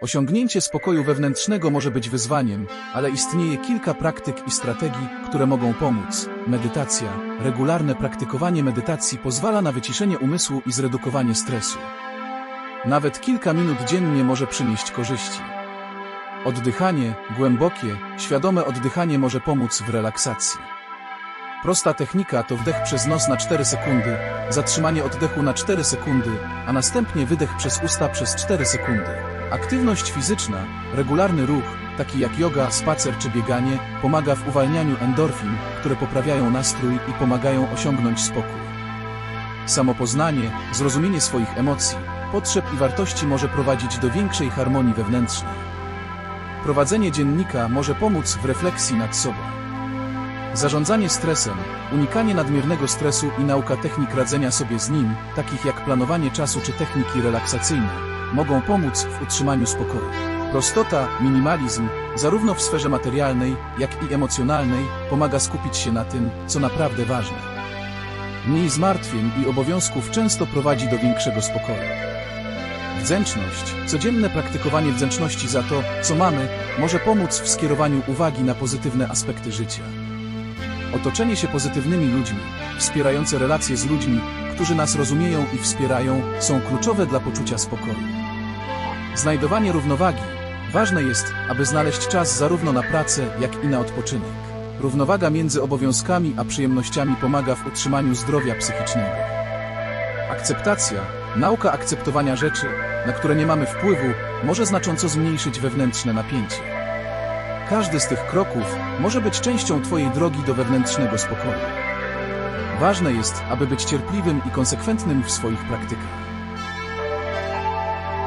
Osiągnięcie spokoju wewnętrznego może być wyzwaniem, ale istnieje kilka praktyk i strategii, które mogą pomóc. Medytacja. Regularne praktykowanie medytacji pozwala na wyciszenie umysłu i zredukowanie stresu. Nawet kilka minut dziennie może przynieść korzyści. Oddychanie, głębokie, świadome oddychanie może pomóc w relaksacji. Prosta technika to wdech przez nos na 4 sekundy, zatrzymanie oddechu na 4 sekundy, a następnie wydech przez usta przez 4 sekundy. Aktywność fizyczna, regularny ruch, taki jak joga, spacer czy bieganie, pomaga w uwalnianiu endorfin, które poprawiają nastrój i pomagają osiągnąć spokój. Samopoznanie, zrozumienie swoich emocji, potrzeb i wartości może prowadzić do większej harmonii wewnętrznej. Prowadzenie dziennika może pomóc w refleksji nad sobą. Zarządzanie stresem, unikanie nadmiernego stresu i nauka technik radzenia sobie z nim, takich jak planowanie czasu czy techniki relaksacyjne, mogą pomóc w utrzymaniu spokoju. Prostota, minimalizm, zarówno w sferze materialnej, jak i emocjonalnej, pomaga skupić się na tym, co naprawdę ważne. Mniej zmartwień i obowiązków często prowadzi do większego spokoju. Wdzięczność, codzienne praktykowanie wdzięczności za to, co mamy, może pomóc w skierowaniu uwagi na pozytywne aspekty życia. Otoczenie się pozytywnymi ludźmi, wspierające relacje z ludźmi, którzy nas rozumieją i wspierają, są kluczowe dla poczucia spokoju. Znajdowanie równowagi. Ważne jest, aby znaleźć czas zarówno na pracę, jak i na odpoczynek. Równowaga między obowiązkami a przyjemnościami pomaga w utrzymaniu zdrowia psychicznego. Akceptacja, nauka akceptowania rzeczy, na które nie mamy wpływu, może znacząco zmniejszyć wewnętrzne napięcie. Każdy z tych kroków może być częścią Twojej drogi do wewnętrznego spokoju. Ważne jest, aby być cierpliwym i konsekwentnym w swoich praktykach.